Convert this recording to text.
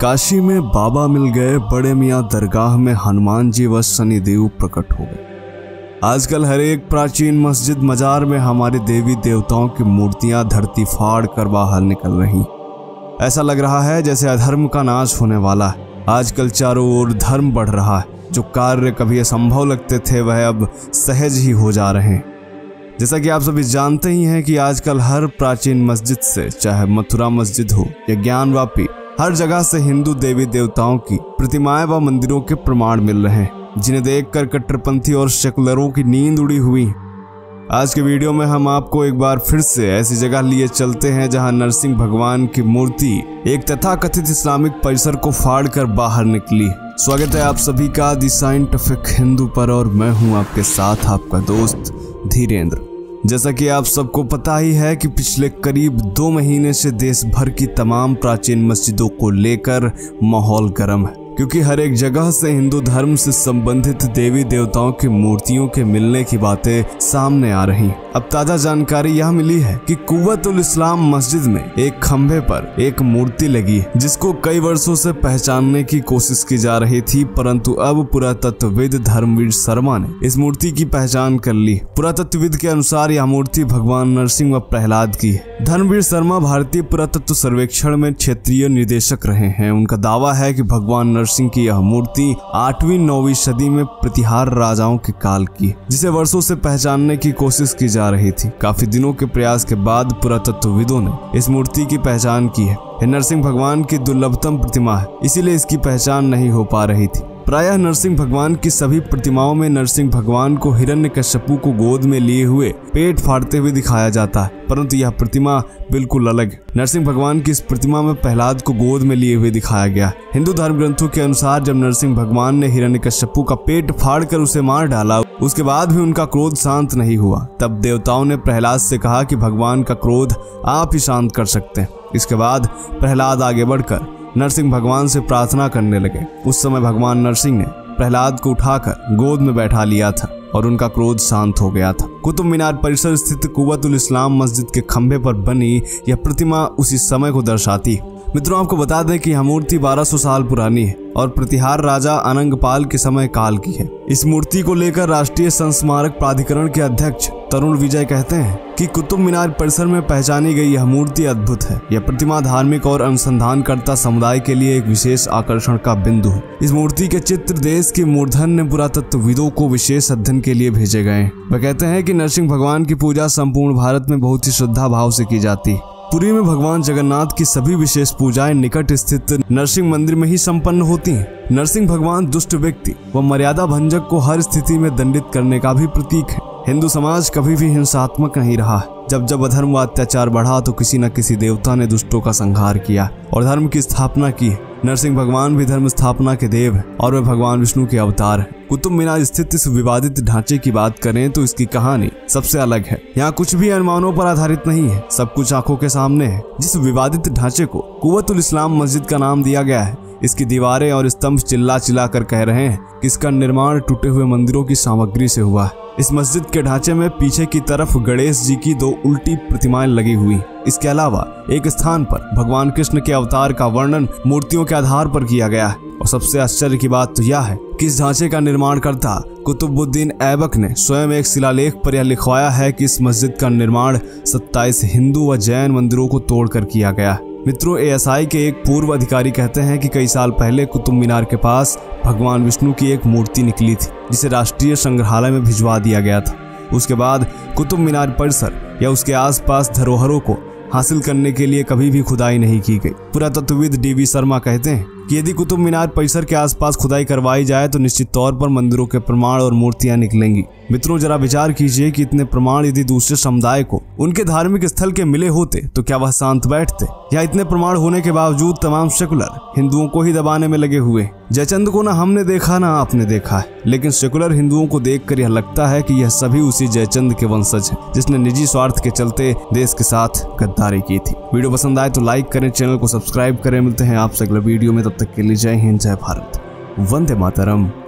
काशी में बाबा मिल गए, बड़े मियाँ दरगाह में हनुमान जी व शनिदेव प्रकट हो गए। आजकल हर एक प्राचीन मस्जिद मजार में हमारे देवी देवताओं की मूर्तियां धरती फाड़ कर बाहर निकल रही। ऐसा लग रहा है जैसे अधर्म का नाश होने वाला है। आजकल चारों ओर धर्म बढ़ रहा है। जो कार्य कभी असंभव लगते थे वह अब सहज ही हो जा रहे हैं। जैसा कि आप सभी जानते ही हैं कि आजकल हर प्राचीन मस्जिद से, चाहे मथुरा मस्जिद हो या ज्ञानवापी, हर जगह से हिंदू देवी देवताओं की प्रतिमाएं व मंदिरों के प्रमाण मिल रहे हैं, जिन्हें देखकर कट्टरपंथी और सेकुलरों की नींद उड़ी हुई। आज के वीडियो में हम आपको एक बार फिर से ऐसी जगह लिए चलते हैं जहां नरसिंह भगवान की मूर्ति एक तथाकथित इस्लामिक परिसर को फाड़ कर बाहर निकली। स्वागत है आप सभी का द साइंटिफिक हिंदू पर, और मैं हूं आपके साथ आपका दोस्त धीरेन्द्र। जैसा कि आप सबको पता ही है कि पिछले करीब 2 महीने से देश भर की तमाम प्राचीन मस्जिदों को लेकर माहौल गर्म है, क्योंकि हर एक जगह से हिंदू धर्म से संबंधित देवी देवताओं की मूर्तियों के मिलने की बातें सामने आ रही। अब ताजा जानकारी यह मिली है कि कुव्वतुल इस्लाम मस्जिद में एक खंभे पर एक मूर्ति लगी है, जिसको कई वर्षों से पहचानने की कोशिश की जा रही थी, परंतु अब पुरातत्वविद धर्मवीर शर्मा ने इस मूर्ति की पहचान कर ली। पुरातत्वविद के अनुसार यह मूर्ति भगवान नरसिंह व प्रहलाद की है। धर्मवीर शर्मा भारतीय पुरातत्व सर्वेक्षण में क्षेत्रीय निदेशक रहे हैं। उनका दावा है कि भगवान नरसिंह की यह मूर्ति 8वीं-9वीं सदी में प्रतिहार राजाओं के काल की, जिसे वर्षों से पहचानने की कोशिश की जा रही थी। काफी दिनों के प्रयास के बाद पुरातत्वविदों ने इस मूर्ति की पहचान की है। यह नरसिंह भगवान की दुर्लभतम प्रतिमा है, इसीलिए इसकी पहचान नहीं हो पा रही थी। प्रायः नरसिंह भगवान की सभी प्रतिमाओं में नरसिंह भगवान को हिरण्यकश्यपु को गोद में लिए हुए पेट फाड़ते हुए दिखाया जाता है, परंतु यह प्रतिमा बिल्कुल अलग है। नरसिंह भगवान की इस प्रतिमा में प्रहलाद को गोद में लिए हुए दिखाया गया। हिंदू धर्म ग्रंथों के अनुसार जब नरसिंह भगवान ने हिरण्यकश्यपु का पेट फाड़कर उसे मार डाला, उसके बाद भी उनका क्रोध शांत नहीं हुआ। तब देवताओं ने प्रहलाद से कहा कि भगवान का क्रोध आप ही शांत कर सकते हैं। इसके बाद प्रहलाद आगे बढ़कर नरसिंह भगवान से प्रार्थना करने लगे। उस समय भगवान नरसिंह ने प्रहलाद को उठाकर गोद में बैठा लिया था और उनका क्रोध शांत हो गया था। कुतुब मीनार परिसर स्थित कुव्वतुल इस्लाम मस्जिद के खंभे पर बनी यह प्रतिमा उसी समय को दर्शाती है। मित्रों, आपको बता दें कि यह मूर्ति 1200 साल पुरानी है और प्रतिहार राजा अनंगपाल के समय काल की है। इस मूर्ति को लेकर राष्ट्रीय संस्मारक प्राधिकरण के अध्यक्ष तरुण विजय कहते हैं कि कुतुब मीनार परिसर में पहचानी गई यह मूर्ति अद्भुत है। यह प्रतिमा धार्मिक और अनुसंधानकर्ता समुदाय के लिए एक विशेष आकर्षण का बिंदु है। इस मूर्ति के चित्र देश के मूर्धन्य पुरातत्वविदों को विशेष अध्ययन के लिए भेजे गए। वह कहते हैं कि नरसिंह भगवान की पूजा संपूर्ण भारत में बहुत ही श्रद्धा भाव से की जाती है। पुरी में भगवान जगन्नाथ की सभी विशेष पूजाएं निकट स्थित नरसिंह मंदिर में ही संपन्न होती हैं। नरसिंह भगवान दुष्ट व्यक्ति व मर्यादा भंजक को हर स्थिति में दंडित करने का भी प्रतीक है। हिंदू समाज कभी भी हिंसात्मक नहीं रहा। जब जब अधर्म व अत्याचार बढ़ा तो किसी न किसी देवता ने दुष्टों का संहार किया और धर्म की स्थापना की। नरसिंह भगवान भी धर्म स्थापना के देव हैं और वे भगवान विष्णु के अवतार हैं। कुतुब मीनार स्थित इस विवादित ढांचे की बात करें तो इसकी कहानी सबसे अलग है। यहाँ कुछ भी अनुमानों पर आधारित नहीं है, सब कुछ आंखों के सामने है। जिस विवादित ढांचे को कुव्वतुल इस्लाम मस्जिद का नाम दिया गया है, इसकी दीवारें और स्तंभ चिल्ला चिल्ला कर कह रहे हैं कि इसका निर्माण टूटे हुए मंदिरों की सामग्री से हुआ है। इस मस्जिद के ढांचे में पीछे की तरफ गणेश जी की 2 उल्टी प्रतिमाएं लगी हुई। इसके अलावा एक स्थान पर भगवान कृष्ण के अवतार का वर्णन मूर्तियों के आधार पर किया गया है। और सबसे आश्चर्य की बात तो यह है कि इस ढांचे का निर्माणकर्ता कुतुबुद्दीन ऐबक ने स्वयं एक शिलालेख पर यह लिखवाया है कि इस मस्जिद का निर्माण 27 हिंदू व जैन मंदिरों को तोड़कर किया गया। मित्रों, ASI के एक पूर्व अधिकारी कहते हैं कि कई साल पहले कुतुब मीनार के पास भगवान विष्णु की एक मूर्ति निकली थी, जिसे राष्ट्रीय संग्रहालय में भिजवा दिया गया था। उसके बाद कुतुब मीनार परिसर या उसके आसपास धरोहरों को हासिल करने के लिए कभी भी खुदाई नहीं की गई। पुरातत्वविद DV शर्मा कहते हैं कि यदि कुतुब मीनार परिसर के आसपास खुदाई करवाई जाए तो निश्चित तौर पर मंदिरों के प्रमाण और मूर्तियां निकलेंगी। मित्रों, जरा विचार कीजिए कि इतने प्रमाण यदि दूसरे समुदाय को उनके धार्मिक स्थल के मिले होते तो क्या वह शांत बैठते? या इतने प्रमाण होने के बावजूद तमाम सेकुलर हिंदुओं को ही दबाने में लगे हुए। जयचंद को ना हमने देखा ना आपने देखा है, लेकिन सेकुलर हिंदुओं को देखकर यह लगता है कि यह सभी उसी जयचंद के वंशज हैं, जिसने निजी स्वार्थ के चलते देश के साथ गद्दारी की थी। वीडियो पसंद आए तो लाइक करें, चैनल को सब्सक्राइब करें। मिलते हैं आपसे अगले वीडियो में, तब तक के लिए जय हिंद, जय भारत, वंदे मातरम।